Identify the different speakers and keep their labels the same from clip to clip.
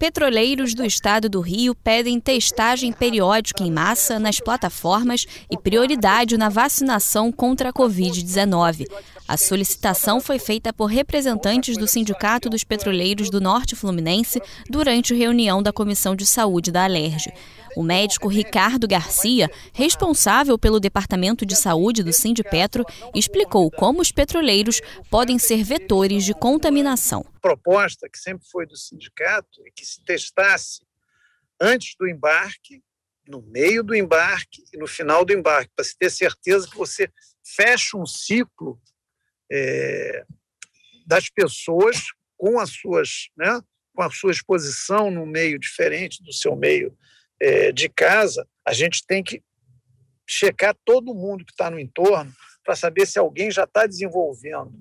Speaker 1: Petroleiros do estado do Rio pedem testagem periódica em massa nas plataformas e prioridade na vacinação contra a Covid-19. A solicitação foi feita por representantes do Sindicato dos Petroleiros do Norte Fluminense durante reunião da Comissão de Saúde da Alerj. O médico Ricardo Garcia, responsável pelo Departamento de Saúde do Sindipetro, explicou como os petroleiros podem ser vetores de contaminação.
Speaker 2: A proposta que sempre foi do sindicato é que se testasse antes do embarque, no meio do embarque e no final do embarque, para se ter certeza que você fecha um ciclo das pessoas com a sua exposição num meio diferente do seu meio de casa. A gente tem que checar todo mundo que está no entorno para saber se alguém já está desenvolvendo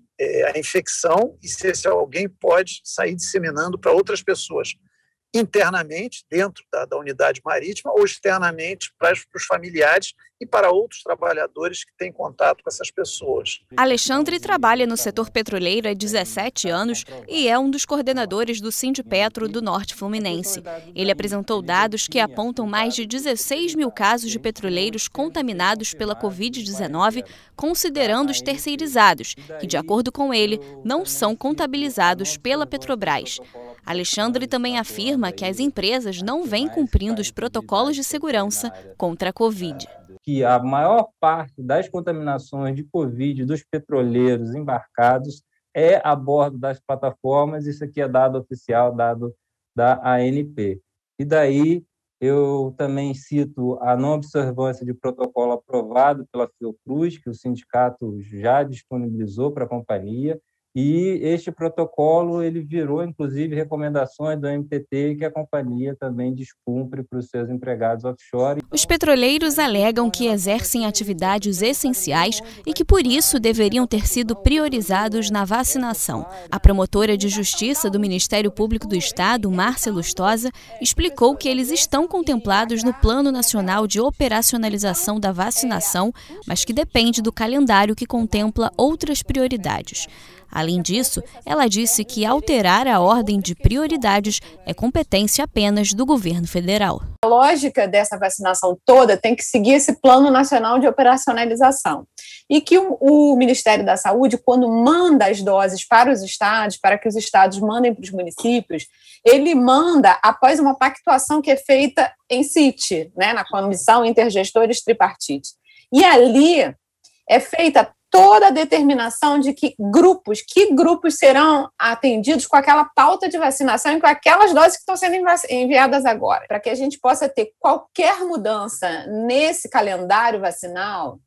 Speaker 2: a infecção e se esse alguém pode sair disseminando para outras pessoas internamente, dentro da unidade marítima, ou externamente para os familiares e para outros trabalhadores que têm contato com essas pessoas.
Speaker 1: Alexandre trabalha no setor petroleiro há 17 anos e é um dos coordenadores do Sindipetro do Norte Fluminense. Ele apresentou dados que apontam mais de 16 mil casos de petroleiros contaminados pela Covid-19, considerando os terceirizados, que, de acordo com ele, não são contabilizados pela Petrobras. Alexandre também afirma que as empresas não vêm cumprindo os protocolos de segurança contra a Covid.
Speaker 3: Que a maior parte das contaminações de Covid dos petroleiros embarcados é a bordo das plataformas. Isso aqui é dado oficial, dado da ANP. E daí eu também cito a não observância de protocolo aprovado pela Fiocruz, que o sindicato já disponibilizou para a companhia. E este protocolo ele virou, inclusive, recomendações do MPT que a companhia também descumpre para os seus empregados offshore.
Speaker 1: Os petroleiros alegam que exercem atividades essenciais e que, por isso, deveriam ter sido priorizados na vacinação. A promotora de Justiça do Ministério Público do Estado, Márcia Lustosa, explicou que eles estão contemplados no Plano Nacional de Operacionalização da Vacinação, mas que depende do calendário que contempla outras prioridades. Além disso, ela disse que alterar a ordem de prioridades é competência apenas do governo federal.
Speaker 4: A lógica dessa vacinação toda tem que seguir esse Plano Nacional de Operacionalização. E que o Ministério da Saúde, quando manda as doses para os estados, para que os estados mandem para os municípios, ele manda após uma pactuação que é feita em CIT, na Comissão Intergestores Tripartite. E ali é feita toda a determinação de que grupos serão atendidos com aquela pauta de vacinação e com aquelas doses que estão sendo enviadas agora. Para que a gente possa ter qualquer mudança nesse calendário vacinal,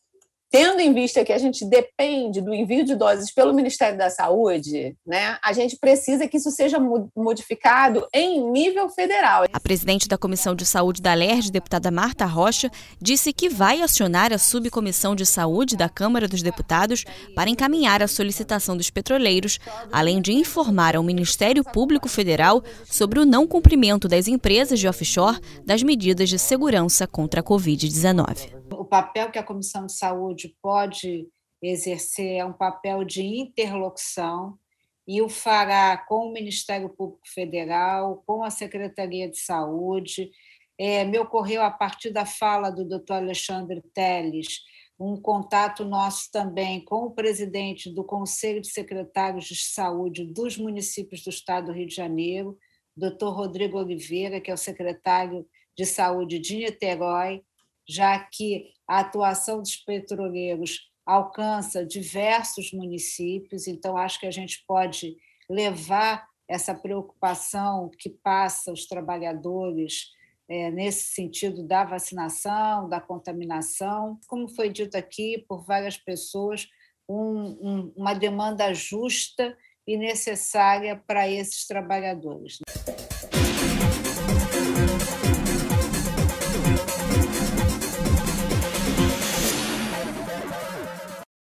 Speaker 4: tendo em vista que a gente depende do envio de doses pelo Ministério da Saúde, a gente precisa que isso seja modificado em nível federal.
Speaker 1: A presidente da Comissão de Saúde da Alerj, deputada Marta Rocha, disse que vai acionar a Subcomissão de Saúde da Câmara dos Deputados para encaminhar a solicitação dos petroleiros, além de informar ao Ministério Público Federal sobre o não cumprimento das empresas de offshore das medidas de segurança contra a Covid-19.
Speaker 5: O papel que a Comissão de Saúde pode exercer é um papel de interlocução e o fará com o Ministério Público Federal, com a Secretaria de Saúde. Me ocorreu, a partir da fala do Dr. Alexandre Telles, um contato nosso também com o presidente do Conselho de Secretários de Saúde dos municípios do Estado do Rio de Janeiro, Dr. Rodrigo Oliveira, que é o secretário de Saúde de Niterói, já que a atuação dos petroleiros alcança diversos municípios, então acho que a gente pode levar essa preocupação que passa os trabalhadores nesse sentido da vacinação, da contaminação. Como foi dito aqui por várias pessoas, uma demanda justa e necessária para esses trabalhadores.